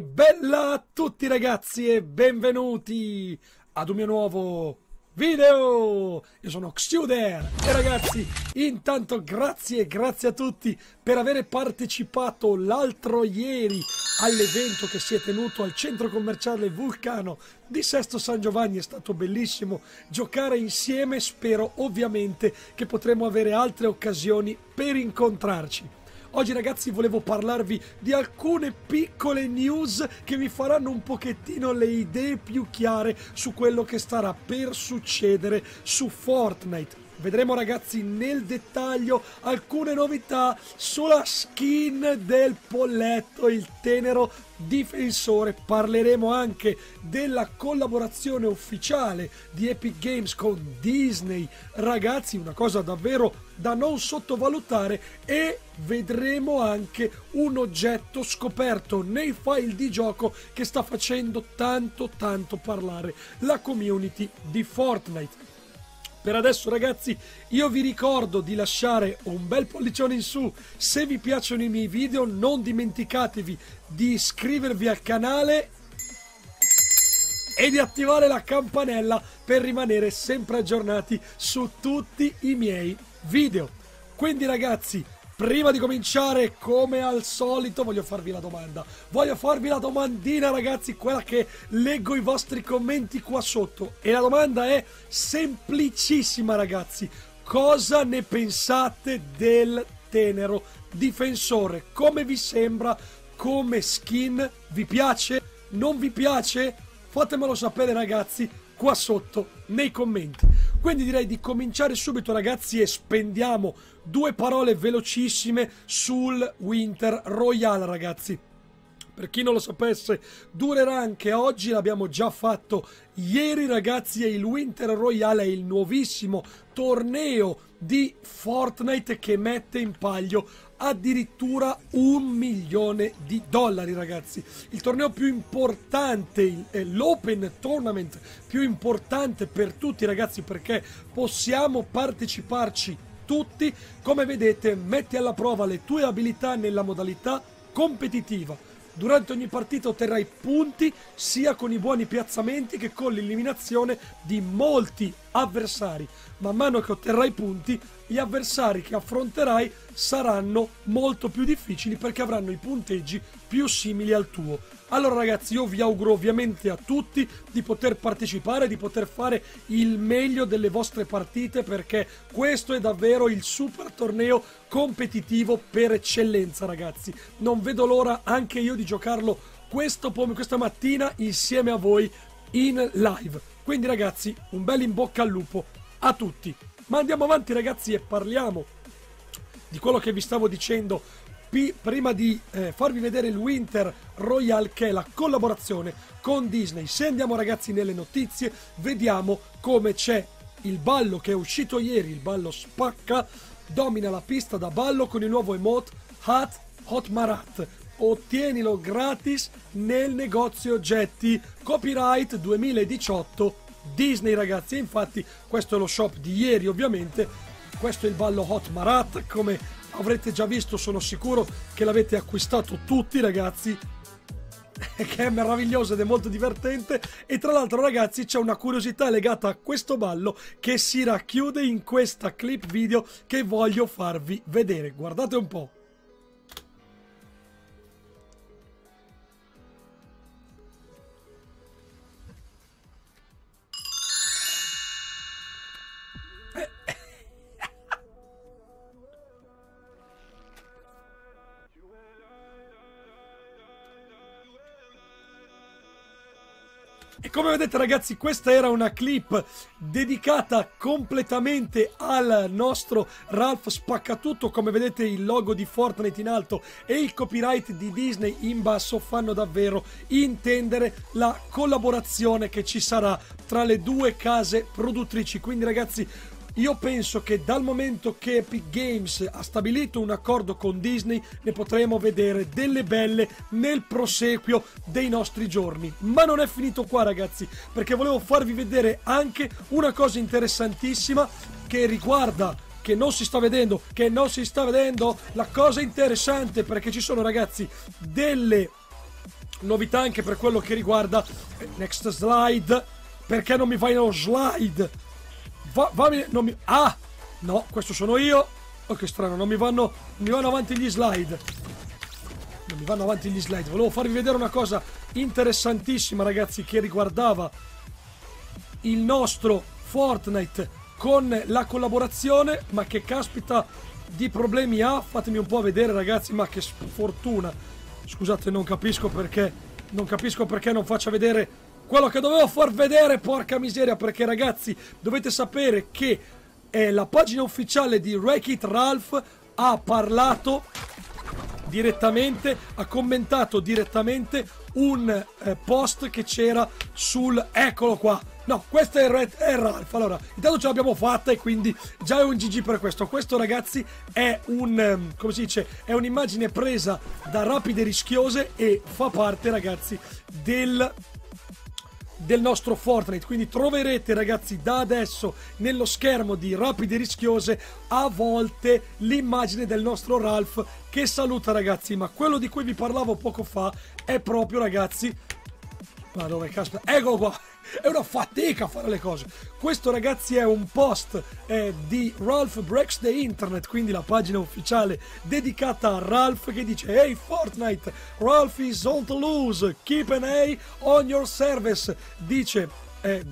Bella a tutti ragazzi e benvenuti ad un mio nuovo video. Io sono Xuder e ragazzi, intanto grazie a tutti per aver partecipato l'altro ieri all'evento che si è tenuto al centro commerciale Vulcano di Sesto San Giovanni. È stato bellissimo giocare insieme, spero ovviamente che potremo avere altre occasioni per incontrarci. Oggi ragazzi volevo parlarvi di alcune piccole news che vi faranno un pochettino le idee più chiare su quello che starà per succedere su Fortnite. Vedremo ragazzi nel dettaglio alcune novità sulla skin del polletto, il tenero difensore. Parleremo anche della collaborazione ufficiale di Epic Games con Disney. Ragazzi, una cosa davvero da non sottovalutare, e vedremo anche un oggetto scoperto nei file di gioco che sta facendo tanto parlare la community di Fortnite. Per adesso ragazzi io vi ricordo di lasciare un bel pollicione in su se vi piacciono i miei video, non dimenticatevi di iscrivervi al canale e di attivare la campanella per rimanere sempre aggiornati su tutti i miei video. Quindi ragazzi, prima di cominciare, come al solito, voglio farvi la domanda. Voglio farvi la domandina, ragazzi, quella che leggo i vostri commenti qua sotto. E la domanda è semplicissima, ragazzi. Cosa ne pensate del tenero difensore? Come vi sembra come skin? Vi piace? Non vi piace? Fatemelo sapere, ragazzi, qua sotto nei commenti. Quindi direi di cominciare subito ragazzi e spendiamo due parole velocissime sul Winter Royale ragazzi. Per chi non lo sapesse, durerà anche oggi, l'abbiamo già fatto ieri ragazzi, e il Winter Royale è il nuovissimo torneo di Fortnite che mette in palio addirittura $1 milione ragazzi. Il torneo più importante, l'Open Tournament più importante per tutti ragazzi, perché possiamo parteciparci tutti. Come vedete metti alla prova le tue abilità nella modalità competitiva. Durante ogni partita otterrai punti sia con i buoni piazzamenti che con l'eliminazione di molti avversari. Man mano che otterrai punti, gli avversari che affronterai saranno molto più difficili perché avranno i punteggi più simili al tuo. Allora ragazzi, io vi auguro ovviamente a tutti di poter partecipare, di poter fare il meglio delle vostre partite, perché questo è davvero il super torneo competitivo per eccellenza ragazzi. Non vedo l'ora anche io di giocarlo questa mattina insieme a voi in live. Quindi ragazzi, un bel in bocca al lupo a tutti. Ma andiamo avanti ragazzi e parliamo di quello che vi stavo dicendo prima di farvi vedere il Winter Royale, che è la collaborazione con Disney. Se andiamo ragazzi nelle notizie, vediamo come c'è il ballo che è uscito ieri, il ballo spacca, domina la pista da ballo con il nuovo emote Hot Marat. Ottienilo gratis nel negozio oggetti Copyright 2018 Disney ragazzi. E infatti questo è lo shop di ieri ovviamente. Questo è il ballo Hot Marat, come avrete già visto, sono sicuro che l'avete acquistato tutti ragazzi, che è meraviglioso ed è molto divertente. E tra l'altro ragazzi c'è una curiosità legata a questo ballo che si racchiude in questa clip video che voglio farvi vedere. Guardate un po'. E come vedete ragazzi, questa era una clip dedicata completamente al nostro Ralph Spaccatutto. Come vedete il logo di Fortnite in alto e il copyright di Disney in basso fanno davvero intendere la collaborazione che ci sarà tra le due case produttrici. Quindi ragazzi, io penso che dal momento che Epic Games ha stabilito un accordo con Disney ne potremo vedere delle belle nel proseguio dei nostri giorni. Ma non è finito qua ragazzi, perché volevo farvi vedere anche una cosa interessantissima che riguarda, che non si sta vedendo, la cosa interessante, perché ci sono ragazzi delle novità anche per quello che riguarda next slide. Perché non mi fai nello slide? Fammi, non mi... Ah! No, questo sono io. Oh, che strano, non mi vanno avanti gli slide. Non mi vanno avanti gli slide. Volevo farvi vedere una cosa interessantissima, ragazzi, che riguardava il nostro Fortnite con la collaborazione. Ma che caspita di problemi ha? Fatemi un po' vedere, ragazzi, ma che sfortuna. Scusate, non capisco perché non faccia vedere quello che dovevo far vedere, porca miseria, perché ragazzi dovete sapere che la pagina ufficiale di Wreck-It Ralph ha parlato direttamente, ha commentato direttamente un post che c'era sul... Eccolo qua! No, questo è Ralph. Allora, intanto ce l'abbiamo fatta e quindi già è un GG per questo. Questo, ragazzi, è un... come si dice? È un'immagine presa da Rapide Rischiose e fa parte, ragazzi, del nostro Fortnite. Quindi troverete, ragazzi, da adesso nello schermo di Rapide Rischiose a volte l'immagine del nostro Ralph che saluta, ragazzi. Ma quello di cui vi parlavo poco fa è proprio, ragazzi, ma dove caspita, eccolo qua. È una fatica fare le cose. Questo, ragazzi, è un post di Ralph Breaks the Internet, quindi la pagina ufficiale dedicata a Ralph, che dice: Hey Fortnite, Ralph is on to lose, keep an eye on your service. Dice: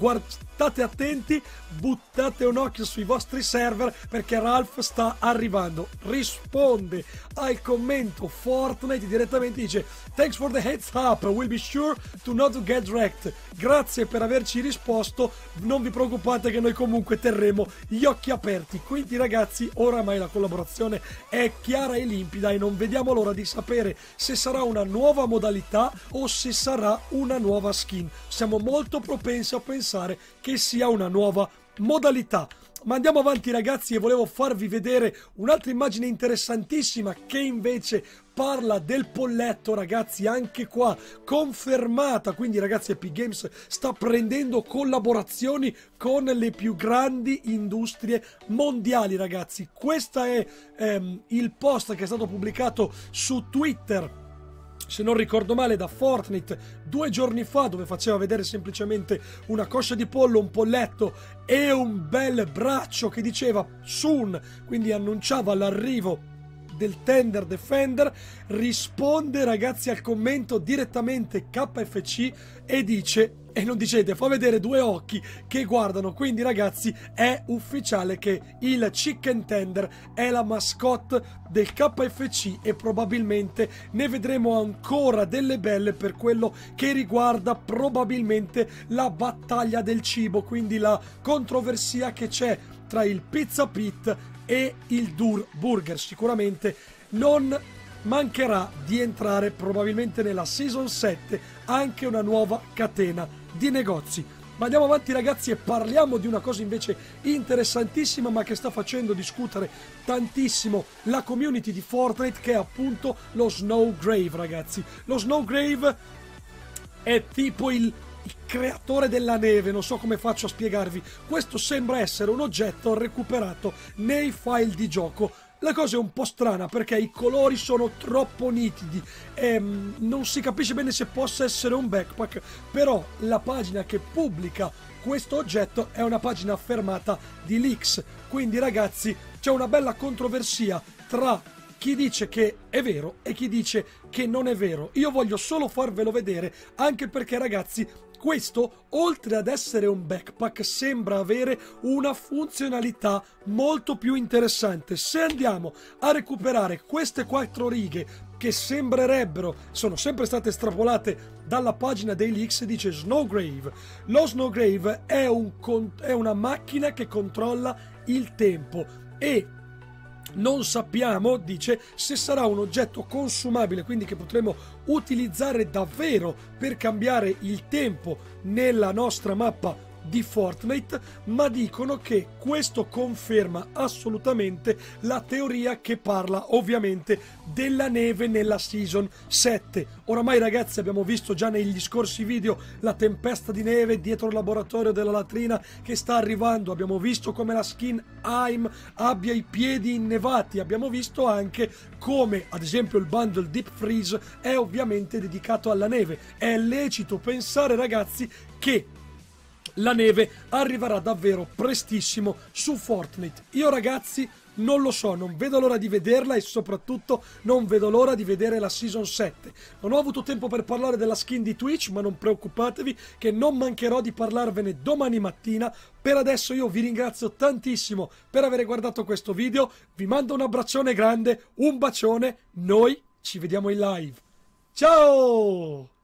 state attenti, buttate un occhio sui vostri server perché Ralph sta arrivando. Risponde al commento Fortnite direttamente, dice: Thanks for the heads up, we'll be sure to not get wrecked. Grazie per averci risposto, non vi preoccupate che noi comunque terremo gli occhi aperti. Quindi, ragazzi, oramai la collaborazione è chiara e limpida e non vediamo l'ora di sapere se sarà una nuova modalità o se sarà una nuova skin. Siamo molto propensi a pensare che sia una nuova modalità. Ma andiamo avanti, ragazzi, e volevo farvi vedere un'altra immagine interessantissima che invece parla del polletto, ragazzi, anche qua confermata. Quindi, ragazzi, Epic Games sta prendendo collaborazioni con le più grandi industrie mondiali, ragazzi. Questo è il post che è stato pubblicato su Twitter, se non ricordo male, da Fortnite 2 giorni fa, dove faceva vedere semplicemente una coscia di pollo, un polletto e un bel braccio che diceva soon, quindi annunciava l'arrivo del Tender Defender. Risponde, ragazzi, al commento direttamente KFC e dice, e non dicete, fa vedere 2 occhi che guardano. Quindi, ragazzi, è ufficiale che il Chicken Tender è la mascotte del KFC e probabilmente ne vedremo ancora delle belle per quello che riguarda probabilmente la battaglia del cibo, quindi la controversia che c'è tra il Pizza Pit e il Burger. Sicuramente non mancherà di entrare probabilmente nella Season 7 anche una nuova catena di negozi. Ma andiamo avanti, ragazzi, e parliamo di una cosa invece interessantissima ma che sta facendo discutere tantissimo la community di Fortnite, che è appunto lo Snowgrave, ragazzi. Lo Snowgrave è tipo il creatore della neve, non so come faccio a spiegarvi. Questo sembra essere un oggetto recuperato nei file di gioco. La cosa è un po' strana perché i colori sono troppo nitidi e non si capisce bene se possa essere un backpack, però la pagina che pubblica questo oggetto è una pagina affermata di leaks. Quindi, ragazzi, c'è una bella controversia tra chi dice che è vero e chi dice che non è vero. Io voglio solo farvelo vedere, anche perché, ragazzi, questo, oltre ad essere un backpack, sembra avere una funzionalità molto più interessante. Se andiamo a recuperare queste 4 righe che sembrerebbero, sono sempre state estrapolate dalla pagina dei leaks, dice Snowgrave. Lo Snowgrave è una macchina che controlla il tempo e non sappiamo, dice, se sarà un oggetto consumabile, quindi che potremo utilizzare davvero per cambiare il tempo nella nostra mappa di Fortnite, ma dicono che questo conferma assolutamente la teoria che parla ovviamente della neve nella Season 7. Oramai ragazzi abbiamo visto già negli scorsi video la tempesta di neve dietro il laboratorio della latrina che sta arrivando, abbiamo visto come la skin Aim abbia i piedi innevati, abbiamo visto anche come ad esempio il bundle Deep Freeze è ovviamente dedicato alla neve. È lecito pensare ragazzi che la neve arriverà davvero prestissimo su Fortnite. Io ragazzi non lo so, non vedo l'ora di vederla e soprattutto non vedo l'ora di vedere la Season 7. Non ho avuto tempo per parlare della skin di Twitch, ma non preoccupatevi che non mancherò di parlarvene domani mattina. Per adesso io vi ringrazio tantissimo per aver guardato questo video, vi mando un abbraccione grande, un bacione, noi ci vediamo in live. Ciao!